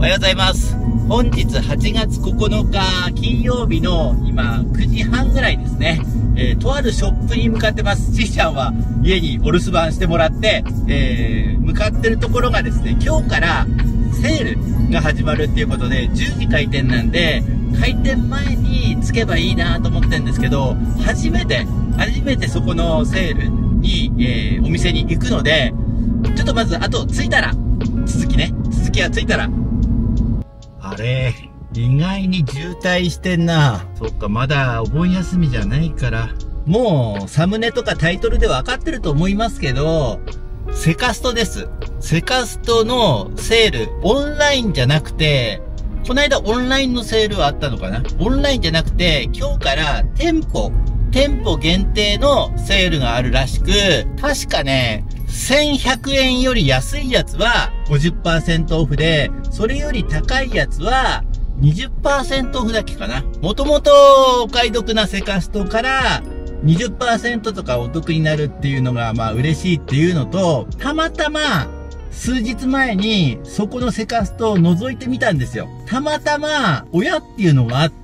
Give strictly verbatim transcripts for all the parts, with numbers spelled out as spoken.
おはようございます。本日はちがつここのか金曜日の今くじはんぐらいですね。えー、とあるショップに向かってます。ちいちゃんは家にお留守番してもらって、えー、向かってるところがですね、今日からセールが始まるっていうことで、じゅうじ開店なんで、開店前に着けばいいなと思ってるんですけど、初めて、初めてそこのセールに、えー、お店に行くので、ちょっとまず、あと着いたら、続きね、続きは着いたら、あれ、意外に渋滞してんな。そっか、まだお盆休みじゃないから。もう、サムネとかタイトルで分かってると思いますけど、セカストです。セカストのセール、オンラインじゃなくて、この間オンラインのセールはあったのかな？オンラインじゃなくて、今日から店舗、店舗限定のセールがあるらしく、確かね、せんひゃくえんより安いやつは ごじゅっパーセント オフで、それより高いやつは にじゅっパーセント オフだっけかな。もともとお買い得なセカストからにじゅっパーセント とかお得になるっていうのがまあ嬉しいっていうのと、たまたま数日前にそこのセカストを覗いてみたんですよ。たまたま親っていうのがあって、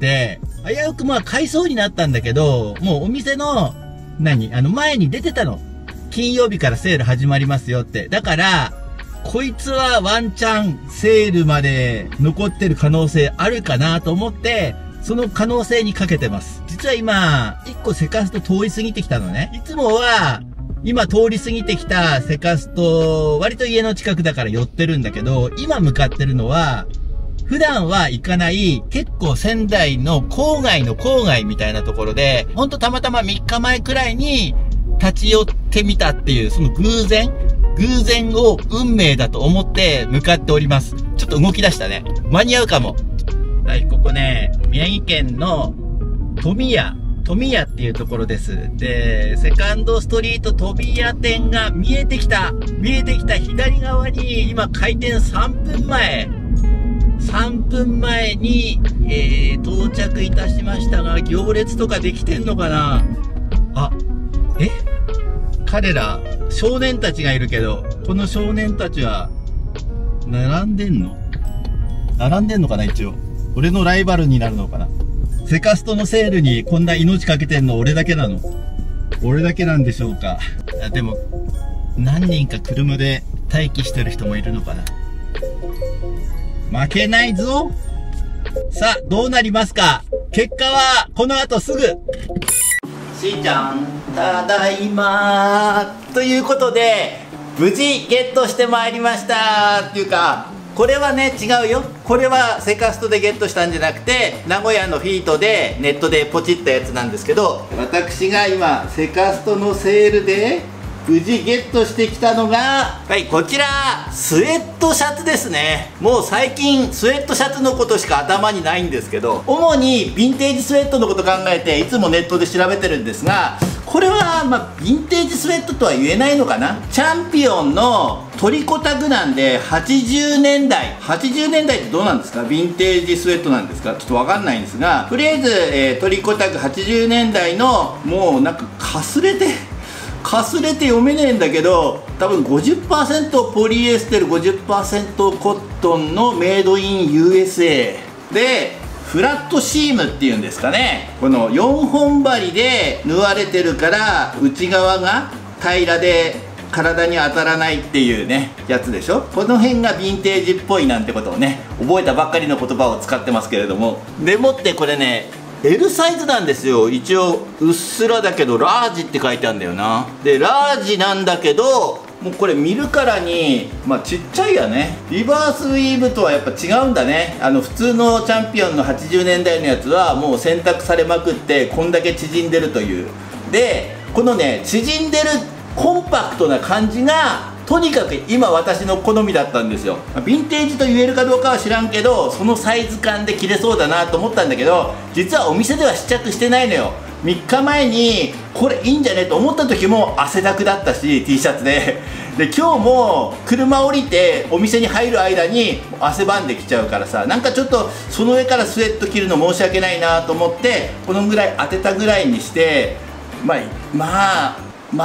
危うくまあ買いそうになったんだけど、もうお店の何あの前に出てたの。金曜日からセール始まりますよって。だから、こいつはワンチャンセールまで残ってる可能性あるかなと思って、その可能性にかけてます。実は今、一個セカスト通り過ぎてきたのね。いつもは、今通り過ぎてきたセカスト、割と家の近くだから寄ってるんだけど、今向かってるのは、普段は行かない、結構仙台の郊外の郊外みたいなところで、ほんとたまたまみっかまえくらいに、立ち寄ってみたっていう、その偶然偶然を運命だと思って向かっております。ちょっと動き出したね。間に合うかも。はい、ここね、宮城県の富谷、富谷っていうところです。で、セカンドストリート富谷店が見えてきた。見えてきた左側に、今開店さんぷんまえ。さんぷんまえに、えー、到着いたしましたが、行列とかできてんのかな？あ、え？彼ら、少年たちがいるけど、この少年たちは、並んでんの？並んでんのかな一応。俺のライバルになるのかな？セカストのセールにこんな命かけてんの俺だけなの？俺だけなんでしょうか？あ、でも、何人か車で待機してる人もいるのかな？負けないぞ！さあ、どうなりますか？結果は、この後すぐ！しーちゃん、ただいまーということで、無事ゲットしてまいりましたっていうか、これはね、違うよ。これはセカストでゲットしたんじゃなくて、名古屋のフィートでネットでポチったやつなんですけど、私が今、セカストのセールで、無事ゲットしてきたのが、はい、こちら、スウェットシャツですね。もう最近、スウェットシャツのことしか頭にないんですけど、主にヴィンテージスウェットのこと考えて、いつもネットで調べてるんですが、これは、まあ、ヴィンテージスウェットとは言えないのかな。チャンピオンのトリコタグなんで、はちじゅうねんだい。はちじゅうねんだいってどうなんですか？ヴィンテージスウェットなんですか？ちょっとわかんないんですが、とりあえず、えー、トリコタグはちじゅうねんだいの、もうなんかかすれて、かすれて読めねえんだけど、多分 ごじゅっパーセント ポリエステル ごじゅっパーセント コットンのメイドイン ユーエスエー で、フラットシームっていうんですかね、このよんほん針で縫われてるから内側が平らで体に当たらないっていうねやつでしょ。この辺がヴィンテージっぽいなんてことをね覚えたばっかりの言葉を使ってますけれども、でもってこれねエル サイズなんですよ。一応うっすらだけどラージって書いてあるんだよな。でラージなんだけど、もうこれ見るからにまあちっちゃいやね。リバースウィーブとはやっぱ違うんだね。あの普通のチャンピオンのはちじゅうねんだいのやつはもう選択されまくってこんだけ縮んでるという。でこのね縮んでるコンパクトな感じがとにかく今私の好みだったんですよ。ヴィンテージと言えるかどうかは知らんけど、そのサイズ感で着れそうだなと思ったんだけど、実はお店では試着してないのよ。みっかまえにこれいいんじゃねと思った時も汗だくだったし T シャツでで今日も車降りてお店に入る間に汗ばんできちゃうからさ、なんかちょっとその上からスウェット着るの申し訳ないなと思ってこのぐらい当てたぐらいにして、まあまあまあ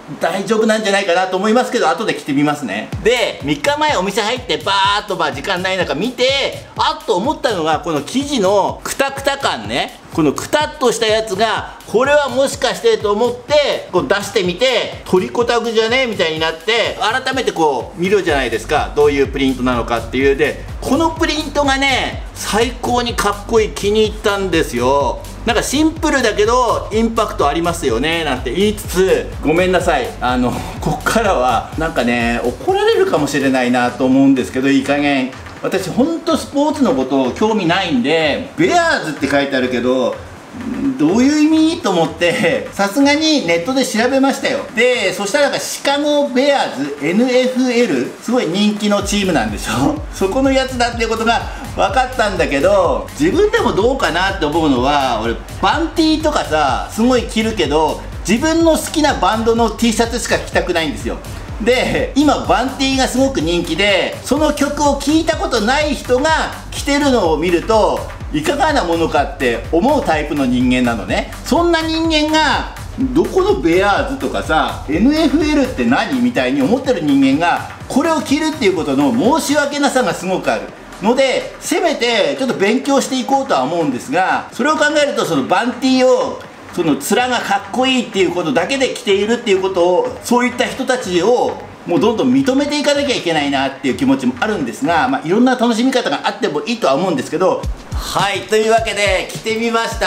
大丈夫なんじゃないかなと思いますけど、後で着てみますね。でみっかまえお店入ってバーッとまあ時間ない中見て、あっと思ったのがこの生地のクタクタ感ね。このクタッとしたやつが、これはもしかしてと思ってこう出してみて、トリコタグじゃねみたいになって、改めてこう見るじゃないですか、どういうプリントなのかっていう。でこのプリントがね最高にかっこいい、気に入ったんですよ。なんかシンプルだけどインパクトありますよねなんて言いつつ、ごめんなさい、あのこっからはなんかね怒られるかもしれないなと思うんですけど、いい加減私ほんとスポーツのこと興味ないんで、ベアーズって書いてあるけどどういう意味と思ってさすがにネットで調べましたよ。でそしたらなんかシカゴベアーズ エヌエフエル すごい人気のチームなんでしょそこのやつだっていうことが分かったんだけど、自分でもどうかなって思うのは、俺バンティーとかさすごい着るけど、自分の好きなバンドの T シャツしか着たくないんですよ。で今バンティーがすごく人気で、その曲を聴いたことない人が着てるのを見るといかがなものかって思うタイプの人間なのね。そんな人間がどこのベアーズとかさ エヌエフエル って何みたいに思ってる人間がこれを着るっていうことの申し訳なさがすごくあるので、せめてちょっと勉強していこうとは思うんですが、それを考えるとそのバンティーをその面がかっこいいっていうことだけで着ているっていうことを、そういった人たちをもうどんどん認めていかなきゃいけないなっていう気持ちもあるんですが、まあ、いろんな楽しみ方があってもいいとは思うんですけど、はい、というわけで着てみました。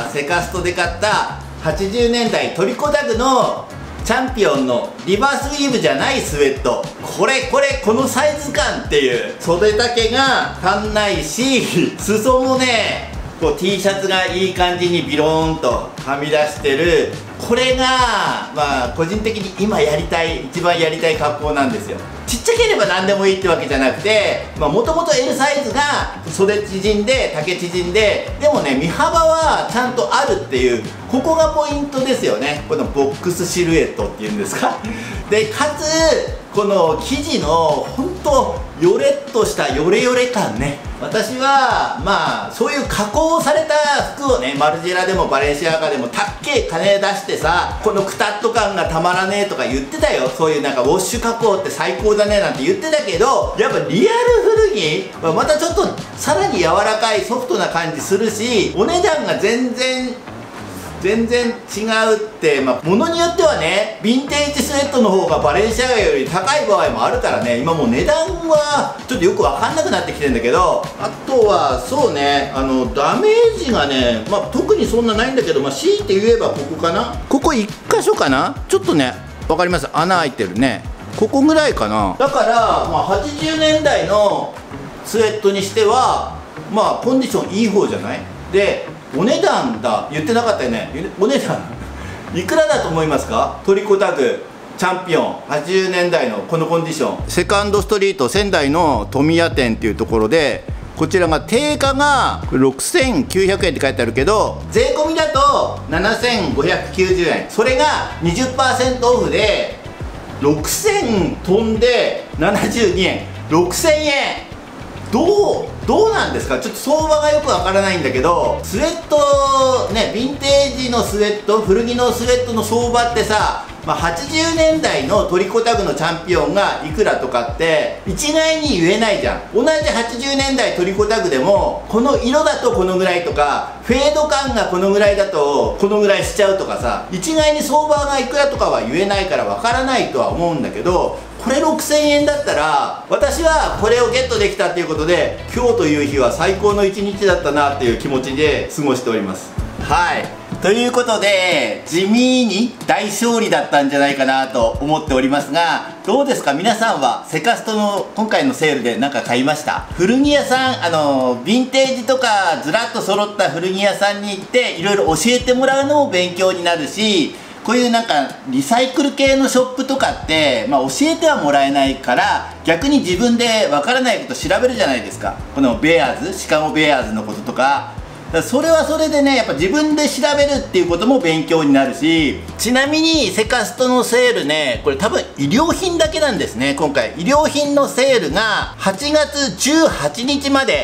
セカストで買ったはちじゅうねんだいトリコタグのチャンピオンのリバースウィーブじゃないスウェット。これこれこのサイズ感っていう、袖丈が足んないし裾もねこう T シャツがいい感じにビローンとはみ出してる。これがまあ個人的に今やりたい一番やりたい格好なんですよ。ちっちゃければ何でもいいってわけじゃなくて、もともと エル サイズが袖縮んで丈縮んで、でもね身幅はちゃんとあるっていう、ここがポイントですよね。このボックスシルエットっていうんですかでかつこの生地のほんとヨレっとしたヨレヨレ感ね。私はまあそういう加工された服をね、マルジェラでもバレンシアガでもたっけえ金出してさ、このクタッと感がたまらねえとか言ってたよ。そういうなんかウォッシュ加工って最高だねなんて言ってたけど、やっぱリアル古着はまたちょっとさらに柔らかいソフトな感じするし、お値段が全然全然違うって、まあ、ものによってはね、ヴィンテージスウェットの方がバレンシアガより高い場合もあるからね、今もう値段はちょっとよく分かんなくなってきてるんだけど、あとはそうね、あのダメージがね、まあ、特にそんなないんだけど、まあ、強いて言えばここかな、ここいっ箇所かな、ちょっとね分かります、穴開いてるね、ここぐらいかな。だから、まあ、はちじゅうねんだいのスウェットにしてはまあコンディションいい方じゃない。でお値段だ言ってなかったよね。お値段いくらだと思いますか？トリコタグチャンピオンはちじゅうねんだいのこのコンディション、セカンドストリート仙台の富谷店っていうところで、こちらが定価がろくせんきゅうひゃくえんって書いてあるけど、税込みだとななせんごひゃくきゅうじゅうえん、それが にじゅっパーセント オフでろくせん飛んでななじゅうにえん、ろくせんえん。どうどうなんですか？ちょっと相場がよくわからないんだけど、スウェットね、ヴィンテージのスウェット、古着のスウェットの相場ってさ、まあ、はちじゅうねんだいのトリコタグのチャンピオンがいくらとかって一概に言えないじゃん。同じはちじゅうねんだいトリコタグでもこの色だとこのぐらいとか、フェード感がこのぐらいだとこのぐらいしちゃうとかさ、一概に相場がいくらとかは言えないからわからないとは思うんだけど、これろくせんえんだったら私はこれをゲットできたっていうことで、今日という日は最高の一日だったなっていう気持ちで過ごしております。はい、ということで地味に大勝利だったんじゃないかなと思っておりますが、どうですか皆さんはセカストの今回のセールで何か買いました？古着屋さん、あのヴィンテージとかずらっと揃った古着屋さんに行っていろいろ教えてもらうのも勉強になるし、こういうなんかリサイクル系のショップとかって、まあ、教えてはもらえないから逆に自分でわからないこと調べるじゃないですか。このベアーズ、シカゴベアーズのこととか、だからそれはそれでね、やっぱ自分で調べるっていうことも勉強になるし、ちなみにセカストのセールね、これ多分衣料品だけなんですね。今回衣料品のセールがはちがつじゅうはちにちまで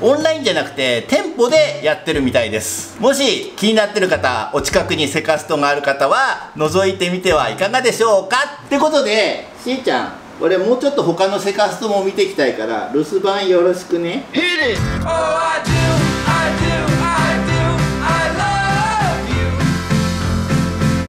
オンラインじゃなくて店舗でやってるみたいです。もし気になってる方、お近くにセカストがある方は覗いてみてはいかがでしょうかってことで、しーちゃん、俺もうちょっと他のセカストも見ていきたいから留守番よろしくね。